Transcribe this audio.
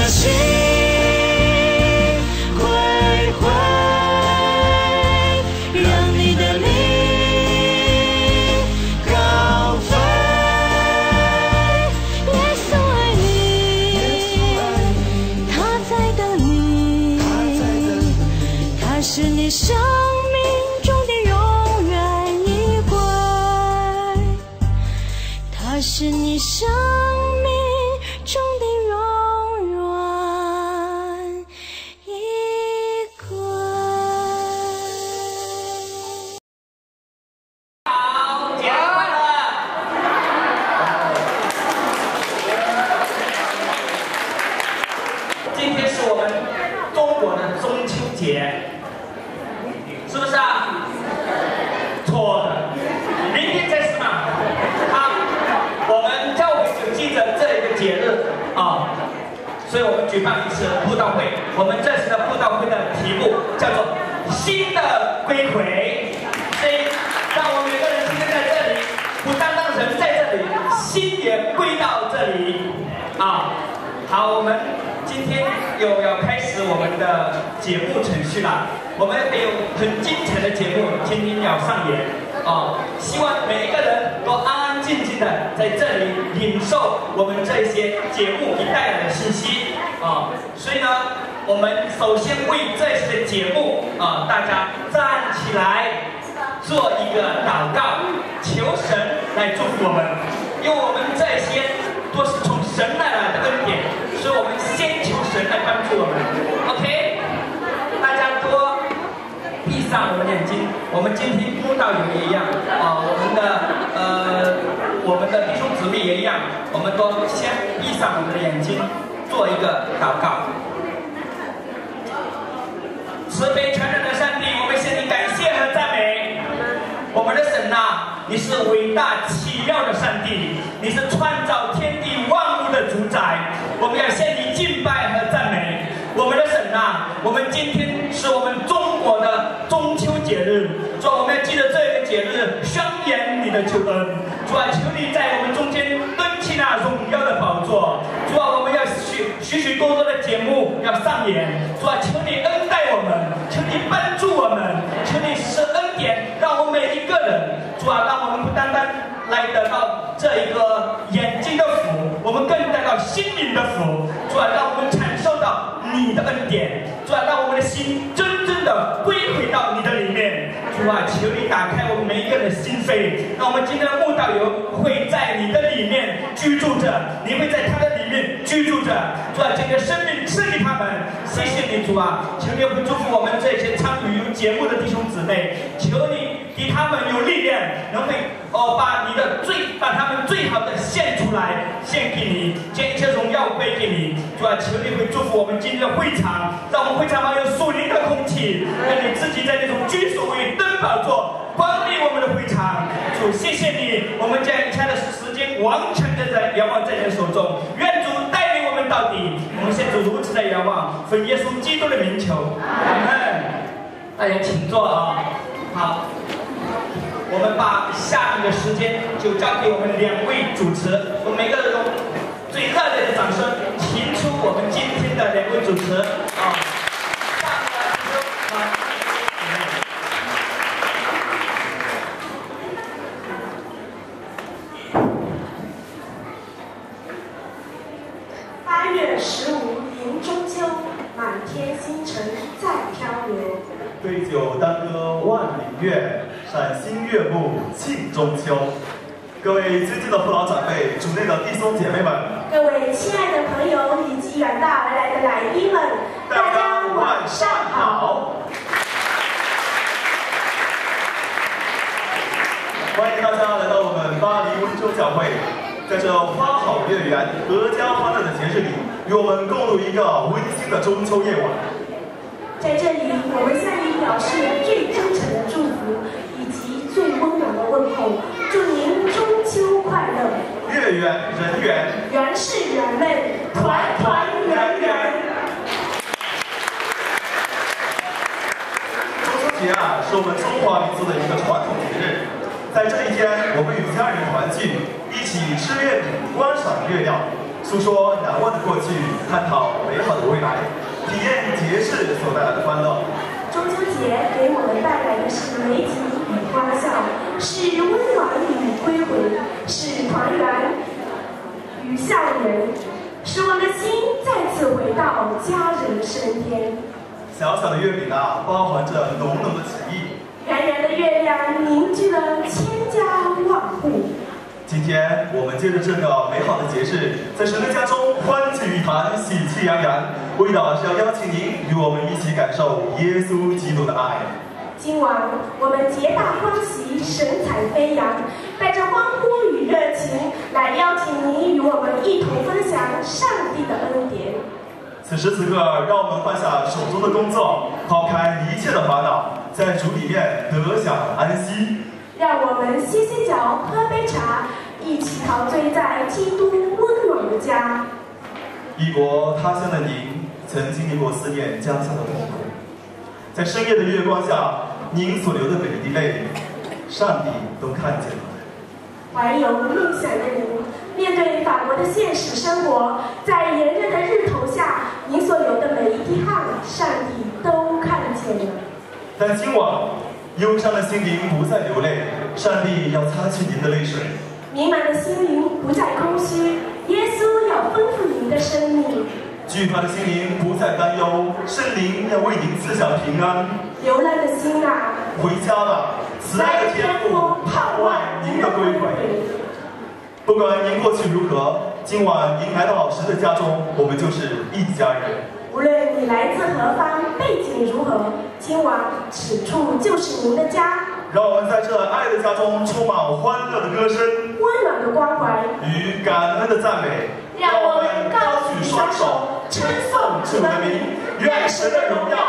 心归回，让你的灵高飞。耶稣爱你，他在等你，他是你生命中的永远依归，他是你生命中的永远依归。 好，节日快乐！今天是我们中国的中秋节，是不是啊？错的，明天才是嘛。好，我们教会就记着这一个节日啊，所以我们举办一次布道会。我们这次的布道会的题目叫做“新的归回”，所以让我们每个人今天在这里，不单单人在这里，心也归到这里啊。好，我们今天又要开始我们的节目程序了。我们还有很精彩的节目今天要上演啊！希望每一个人都安安静静的在这里领受我们这些节目给带来的信息啊！所以呢，我们首先为这些节目啊，大家站起来做一个祷告，求神来祝福我们，因为我们这些都是从神来的恩典，所以我们先求神来帮助我们。OK， 大家多闭上我们眼睛。我们今天布道友也一样啊，我们的弟兄姊妹也一样，我们都先闭上我们的眼睛，做一个祷告。慈悲全能的上帝，我们向你感谢和赞美。我们的神啊，你是伟大奇妙的上帝，你是创造天地万物的主宰。我们要向你敬拜和赞美。我们的神啊，我们今天是我们中国的中秋节日，主啊，我们要记得这个节日，宣言你的救恩。主啊，求你在我们中间登起那荣耀的宝座。主啊，我们要许多多的节目要上演。主啊，求你恩待我们，求你帮助我们，求你施恩典，让我们每一个人，主啊，让我们不单单来得到这一个眼睛的福，我们更得到心灵的福。主啊，让我们享受到你的恩典。主啊，让我们的心真正的归回到你的里面。主啊，求你打开我们每一个人的心扉，让我们今天的慕道友会在你的里面居住着，你会在他的里面居住着。主啊，这个生命赐给他们，谢谢你，主啊，求你会祝福我们这些参与节目的弟兄姊妹，求你给他们有力量，能会把他们最好的献出来，献给你，将一切荣耀归给你。主啊，求你会祝福我们今天的会场，让我们会场上有属灵的空气，让你自己在那种居所为登宝座管理我们的会场。主，谢谢你，我们将一切的时间完全的在仰望在你的手中，愿主带领我们到底。我们现在如此的仰望，奉耶稣基督的名求，阿门。大家请坐啊。好，我们把下面的时间就交给我们两位主持，我们每个人用最热烈的掌声，请出我们今天的两位主持啊。 8月15迎中秋，满天星辰在飘流。 对酒当歌万里月，赏心悦目庆中秋。各位尊敬的父老长辈、主内的弟兄姐妹们， 各位亲爱的朋友以及远道而来的来宾们，大家晚上好！ 欢迎大家来到我们巴黎温州教会，在这花好月圆、阖家欢乐的节日里，与我们共度一个温馨的中秋夜晚。 在这里，我们向你表示最真诚的祝福以及最温暖的问候，祝您中秋快乐， 月圆人圆， 圆是人类，团团圆圆。 中秋节啊，是我们中华民族的一个传统节日。在这一天，我们与家人团聚，一起吃月饼、观赏月亮， 诉说难忘的过去，探讨美好的未来，体验节日所带来的欢乐。 中秋节给我们带来的是美景与欢笑，是温暖与归回，是团圆与笑颜，使我们的心再次回到家人身边。 小小的月饼啊，包含着浓浓的情谊。 圆圆的月亮凝聚了千家万户。 今天我们借着这个美好的节日，在神的家中欢聚一堂，喜气洋洋。为的是要邀请您与我们一起感受耶稣基督的爱。 今晚我们皆大欢喜，神采飞扬，带着欢呼与热情来邀请您与我们一同分享上帝的恩典。 此时此刻，让我们放下手中的工作，抛开一切的烦恼，在主里面得享安息。 让我们歇歇脚，喝杯茶，一起陶醉在基督温暖的家。 异国他乡的您，曾经历过思念家乡的痛苦，在深夜的月光下，您所流的每一滴泪，上帝都看见了。 怀有梦想的您，面对法国的现实生活，在炎热的日头下，您所流的每一滴汗，上帝都看见了。 但今晚，忧伤的心灵不再流泪，上帝要擦去您的泪水。 迷茫的心灵不再空虚，耶稣要丰富您的生命。 惧怕的心灵不再担忧，圣灵要为您赐下平安。 流浪的心啊， 回家吧，慈爱的天父盼望您的归回。不管您过去如何，今晚您来到神的家中，我们就是一家人。 无论你来自何方，背景如何，今晚此处就是您的家。 让我们在这爱的家中充满欢乐的歌声、 温暖的关怀与感恩的赞美。 让我们高举双手，称颂主的名，愿神的荣耀